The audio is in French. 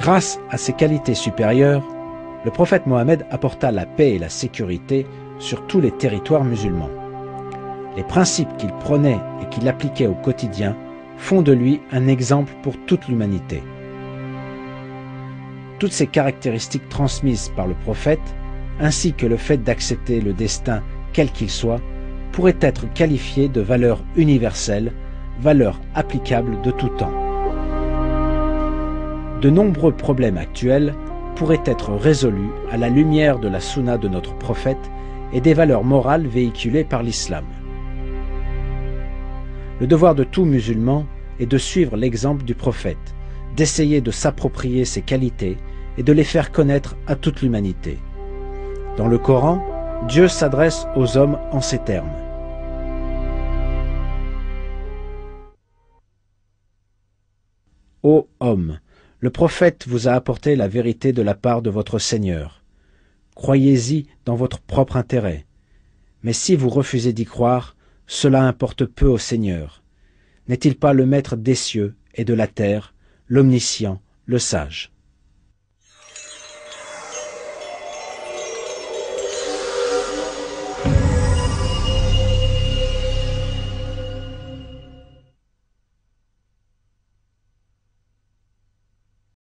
Grâce à ses qualités supérieures, le prophète Mohammed apporta la paix et la sécurité sur tous les territoires musulmans. Les principes qu'il prônait et qu'il appliquait au quotidien font de lui un exemple pour toute l'humanité. Toutes ces caractéristiques transmises par le prophète, ainsi que le fait d'accepter le destin quel qu'il soit, pourraient être qualifiées de valeurs universelles, valeurs applicables de tout temps. De nombreux problèmes actuels pourraient être résolus à la lumière de la sunna de notre prophète et des valeurs morales véhiculées par l'islam. Le devoir de tout musulman est de suivre l'exemple du prophète, d'essayer de s'approprier ses qualités et de les faire connaître à toute l'humanité. Dans le Coran, Dieu s'adresse aux hommes en ces termes. Ô hommes, le prophète vous a apporté la vérité de la part de votre Seigneur. Croyez-y dans votre propre intérêt. Mais si vous refusez d'y croire, cela importe peu au Seigneur. N'est-il pas le maître des cieux et de la terre, l'omniscient, le sage ?